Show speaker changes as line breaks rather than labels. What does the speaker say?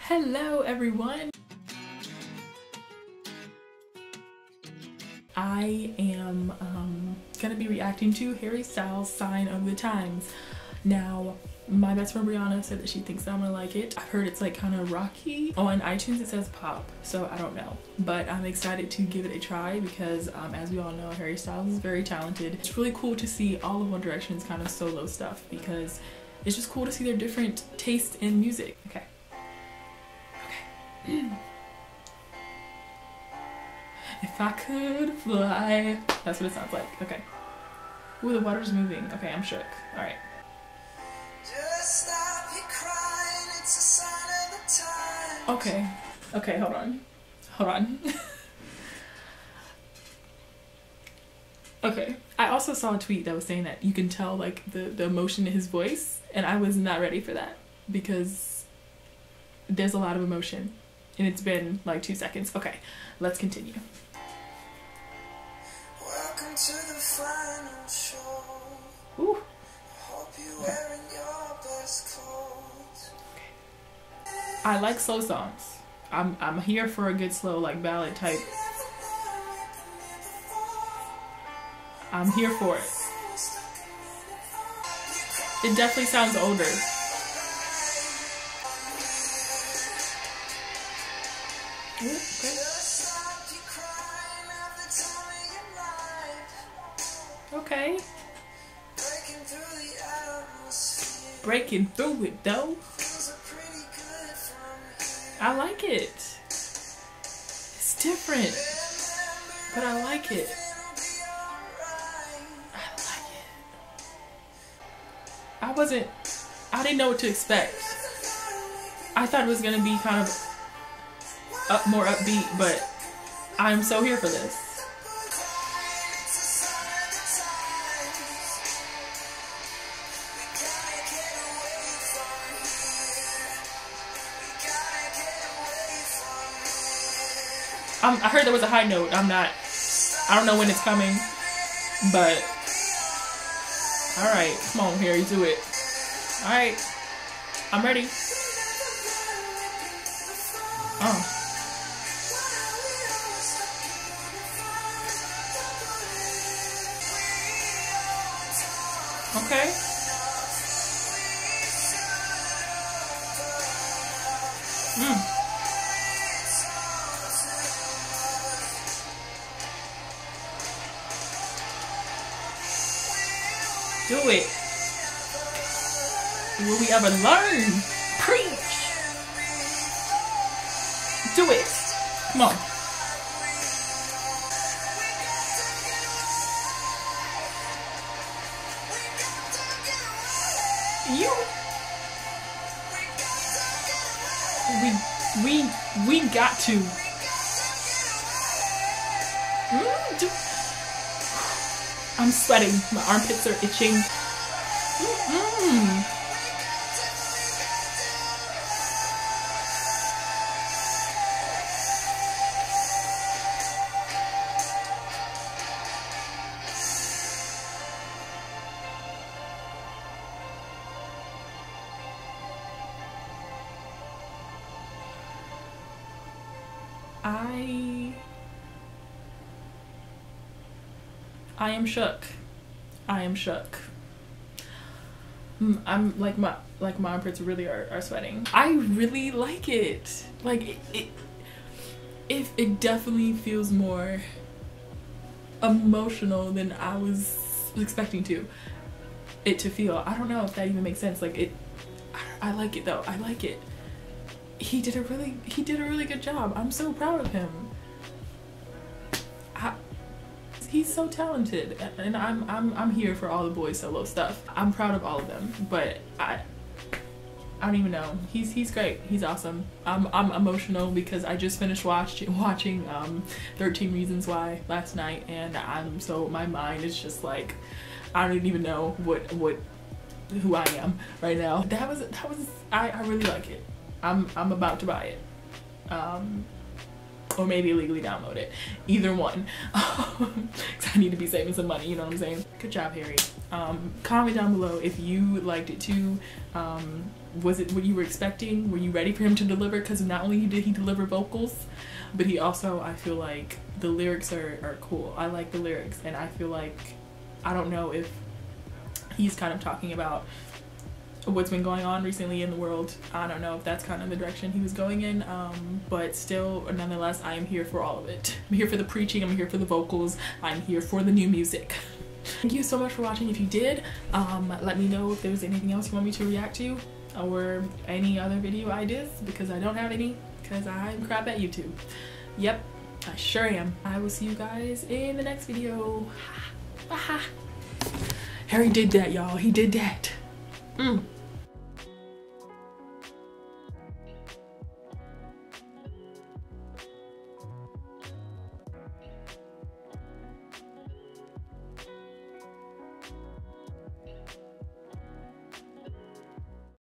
Hello everyone! I am gonna be reacting to Harry Styles' Sign of the Times. Now, my best friend Brianna said that she thinks that I'm gonna like it. I've heard it's like kind of rocky. On iTunes it says pop, so I don't know. But I'm excited to give it a try because as we all know, Harry Styles is very talented. It's really cool to see all of One Direction's kind of solo stuff because it's just cool to see their different tastes in music. Okay. If I could fly. That's what it sounds like. Okay. Ooh, the water's moving. Okay, I'm shook. Alright.
Just stop your crying, it's a sign of the times.
Okay. Okay, hold on. Hold on. Okay. I also saw a tweet that was saying that you can tell like the emotion in his voice, and I was not ready for that because there's a lot of emotion and it's been like 2 seconds. Okay, let's continue.
Welcome to the final show.
Ooh.
Hope you're wearing your best clothes.
I like slow songs. I'm here for a good slow like ballad type. I'm here for it. It definitely sounds older. Ooh, okay. Okay. Breaking through it though. I like it. It's different, but I like it. I didn't know what to expect. I thought it was gonna be kind of more upbeat, but I'm so here for this. I heard there was a high note. I don't know when it's coming, but alright, come on, Harry, do it. Alright, I'm ready. Oh. Okay. Do it. Will we ever learn? Preach. Do it. Come on. We got to. I'm sweating. My armpits are itching. I am shook. I am shook. I'm like my armpits really are sweating. I really like it. Like it definitely feels more emotional than I was expecting it to feel. I don't know if that even makes sense. Like I like it though. I like it. He did a really good job. I'm so proud of him. He's so talented, and I'm here for all the boys solo stuff. I'm proud of all of them, but I don't even know. He's great. He's awesome. I'm emotional because I just finished watching 13 Reasons Why last night, and my mind is just like I don't even know who I am right now. That was I really like it. I'm about to buy it. Or maybe illegally download it. Either one. Cause I need to be saving some money, you know what I'm saying? Good job, Harry. Comment down below if you liked it too. Was it what you were expecting? Were you ready for him to deliver? Because not only did he deliver vocals, but he also, I feel like the lyrics are cool. I like the lyrics, and I feel like, I don't know if he's kind of talking about what's been going on recently in the world. I don't know if that's kind of the direction he was going in, but still, nonetheless, I am here for all of it. I'm here for the preaching, I'm here for the vocals, I'm here for the new music. Thank you so much for watching. If you did, let me know if there's anything else you want me to react to, or any other video ideas, because I don't have any, because I'm crap at YouTube. Yep, I sure am. I will see you guys in the next video. Harry did that, y'all. He did that.